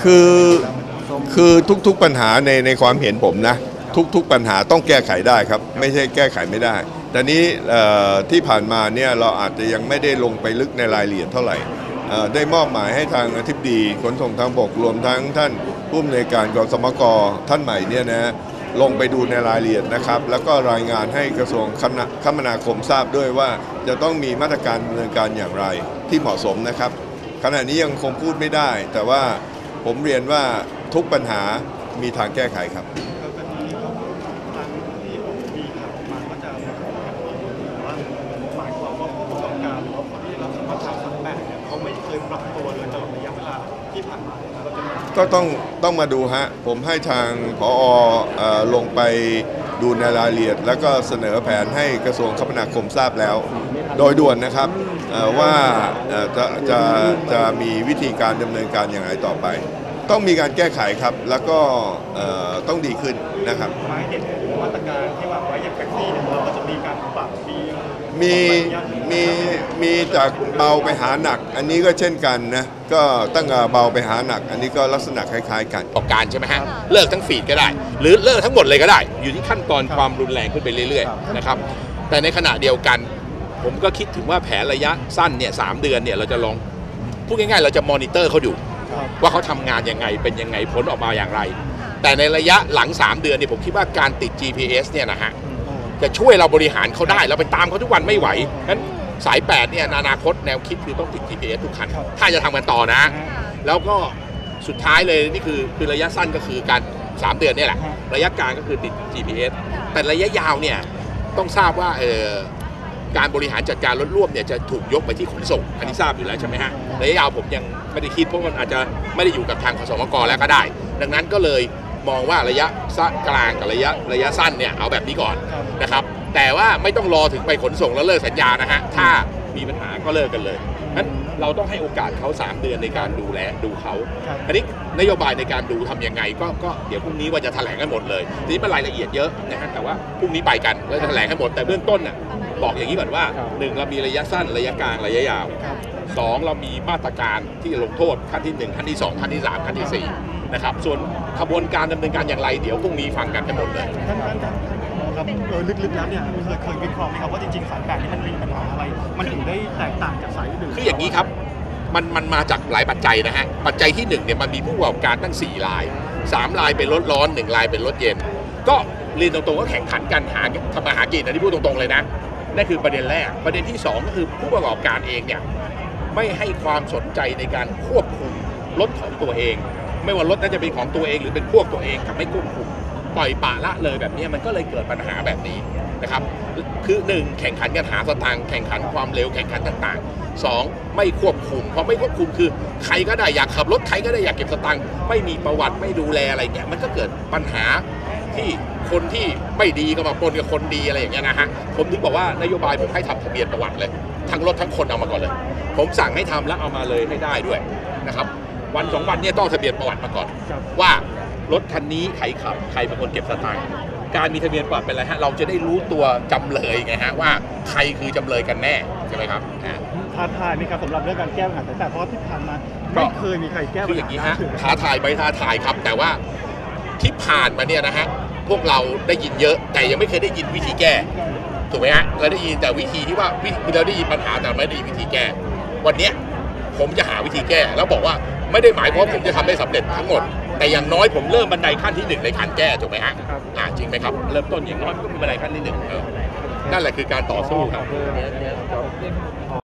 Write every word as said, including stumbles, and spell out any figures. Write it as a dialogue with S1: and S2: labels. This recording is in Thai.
S1: คือคือทุกๆปัญหาในในความเห็นผมนะทุกๆปัญหาต้องแก้ไขได้ครับไม่ใช่แก้ไขไม่ได้แต่นี้ที่ผ่านมาเนี่ยเราอาจจะยังไม่ได้ลงไปลึกในรายละเอียดเท่าไหร่ได้มอบหมายให้ทางอธิบดีขนส่งทางบกรวมทั้งท่านผู้อำนวยการกสมกท่านใหม่เนี่ยนะลงไปดูในรายละเอียดนะครับแล้วก็รายงานให้กระทรวงคมนาคมทราบด้วยว่าจะต้องมีมาตรการดำเนินการอย่างไรที่เหมาะสมนะครับขณะนี้ยังคงพูดไม่ได้แต่ว่าผมเรียนว่าทุกปัญหามีทางแก้ไขครับก็ต้องต้องมาดูฮะผมให้ทางผอ.ลงไปดูในรายละเอียดแล้วก็เสนอแผนให้กระทรวงคมนาคมทราบแล้วโดยด่วนนะครับว่าจะจะจะมีวิธีการดำเนินการอย่างไรต่อไปต้องมีการแก้ไขครับแล้วก็ต้องดีขึ้นนะครับหมายเห็นมาตรการที่วางไว้อย่างแท็กซี่เนี่ยเราก็จะมีการปรับมีมีมีจากเบาไปหาหนักอันนี้ก็เช่นกันนะก็ตั้งแต่เบาไปหาหนักอันนี้ก็ลักษณะคล้ายๆกัน
S2: ออกการใช่ไหมฮะเลิกทั้งฟีดก็ได้หรือเลิกทั้งหมดเลยก็ได้อยู่ที่ขั้นตอนความรุนแรงขึ้นไปเรื่อยๆนะครับแต่ในขณะเดียวกันผมก็คิดถึงว่าแผนระยะสั้นเนี่ยสามเดือนเนี่ยเราจะลองพูดง่ายๆเราจะมอนิเตอร์เขาอยู่ว่าเขาทำงานยังไงเป็นยังไงผลออกมาอย่างไรแต่ในระยะหลังสามเดือนเนี่ยผมคิดว่าการติด จี พี เอส เนี่ยนะฮะจะช่วยเราบริหารเขาได้เราไปตามเขาทุกวันไม่ไหวงั้นสายแปดเนี่ยอนาคตแนวคิดคือต้องติด จี พี เอส ทุกคันถ้าจะทำกันต่อนะแล้วก็สุดท้ายเลยนี่คือคือระยะสั้นก็คือการสามเดือนนี่แหละระยะกลางก็คือติด จี พี เอส แต่ระยะยาวเนี่ยต้องทราบว่าเออการบริหารจัดการรถร่วมเนี่ยจะถูกยกไปที่ขนส่งอันนี้ทราบอยู่แล้วใช่ไหมฮะระยะยาวผมยังไม่ได้คิดเพราะมันอาจจะไม่ได้อยู่กับทางขสมกแล้วก็ได้ดังนั้นก็เลยมองว่าระยะกลางกับระยะระยะสั้นเนี่ยเอาแบบนี้ก่อนนะครับแต่ว่าไม่ต้องรอถึงไปขนส่งแล้วเลิกสัญญานะฮะถ้ามีปัญหาก็เลิกกันเลยงั้นเราต้องให้โอกาสเขาสามเดือนในการดูแลดูเขาอันนี้นโยบายในการดูทำยังไงก็ก็เดี๋ยวพรุ่งนี้ว่าจะแถลงกันหมดเลยทีนี้เป็นรายละเอียดเยอะนะฮะแต่ว่าพรุ่งนี้ไปกันแล้วจะแถลงให้หมดแต่เบื้องต้นน่ะบอกอย่างนี้ก่อนว่าหนึ่งเรามีระยะสั้นระยะกลางระยะยาวสองเรามีมาตรการที่จะลงโทษขั้นที่หนึ่งขั้นที่สองขั้นที่สามขั้นที่สี่นะครับส่วนขบวนการดำเนินการอย่างไรเดี๋ยวพรุ่งนี้ฟังกันให้หมดเลย
S3: ท่านท่านครับเออลึกๆแล้วเนี่ยเคยเคยวิเคราะห์ไหมครับว่าจริงๆสายแปดนี่มันมีปัญหาอะไรมันถึงได้แตกต่างจากสายอื่น
S2: คืออย่างนี้ครับมันมันมาจากหลายปัจจัยนะฮะปัจจัยที่หนึ่งเนี่ยมันมีผู้ประกอบการตั้งสี่รายสามรายเป็นรถร้อนหนึ่งรายเป็นรถเย็นก็เรียนตรงๆก็แข่งขันกันหาทำมาหากินอันนี้พูดตรงๆเลยนะนั่นคือประเด็นแรกประเด็นที่สองก็คือผู้ประกอบการเองเนี่ยไม่ให้ความสนใจในการควบคุมรถของตัวเองไม่ว่ารถนั้นจะเป็นของตัวเองหรือเป็นพวกตัวเองกับไม่ควบคุมปล่อยปละละเลยแบบนี้มันก็เลยเกิดปัญหาแบบนี้นะครับคือหนึ่งแข่งขันกันหาสตางค์แข่งขันความเร็วแข่งขันต่างๆสองไม่ควบคุมเพราะไม่ควบคุมคือใครก็ได้อยากขับรถใครก็ได้อยากเก็บสตางค์ไม่มีประวัติไม่ดูแลอะไรเงี้ยมันก็เกิดปัญหาที่คนที่ไม่ดีก็มาปนกับคนดีอะไรอย่างเงี้ยนะฮะผมถึงบอกว่านโยบายผมให้ทำทะเบียนประวัติเลยทั้งรถทั้งคนเอามาก่อนเลยผมสั่งให้ทำแล้วเอามาเลยให้ได้ด้วยนะครับวันสองวันเนี่ยต้องทะเบียนประวัติมาก่อนว่ารถคันนี้ใครขับใครเป็นคนเก็บสตางค์การมีทะเบียนประวัติเป็นอะไรฮะเราจะได้รู้ตัวจำเลยไงฮะว่าใครคือจำเลยกันแน่ใช่ไหมครับ
S3: ท้าทายไหมครับสำหรับเรื่องการแก้ปัญหาแต่เพราะที่ผ่านมาไม่เคยมีใครแก้ปัญหาคือ
S2: อย่างนี้ฮะท้าทายไหมท้าทายครับแต่ว่าที่ผ่านมาเนี่ยนะฮะพวกเราได้ยินเยอะแต่ยังไม่เคยได้ยินวิธีแก้ถูกไหมฮะเราได้ยินแต่วิธีที่ว่าเราได้ยินปัญหาแต่ไม่ได้ยินวิธีแก้วันนี้ผมจะหาวิธีแก้แล้วบอกว่าไม่ได้หมายความว่าผมจะทำได้สำเร็จทั้งหมดแต่อย่างน้อยผมเริ่มบันไดขั้นที่หนึ่งในการแก้ถูกไหมฮะอ่าจริงไหมครับเริ่มต้นอย่างน้อยก็มีบันไดขั้นที่หนึ่งนั่นแหละคือการต่อสู้ครับ